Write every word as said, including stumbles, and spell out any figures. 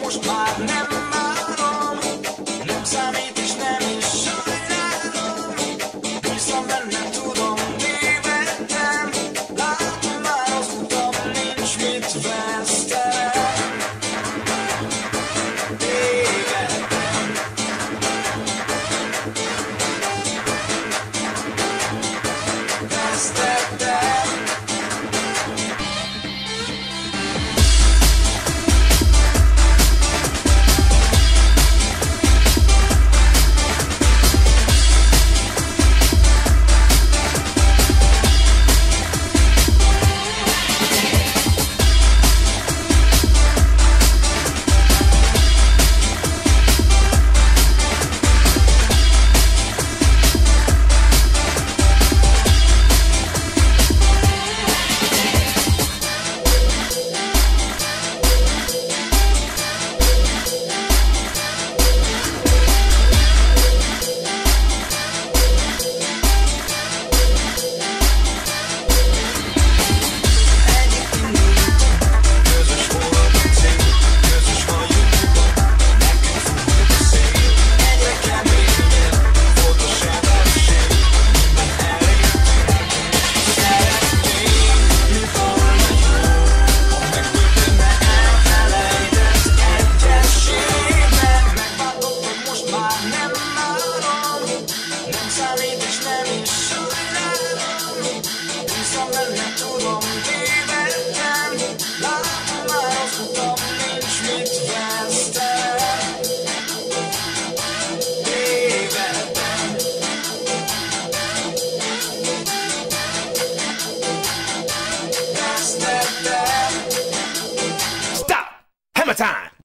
most már nem várom, nem számít és nem is sajnálom, bízom benne, tudom, tévedtem, látom már az utam, nincs mit vesztenem. Tévedtem. Vesztettem. Stop! Hammer time!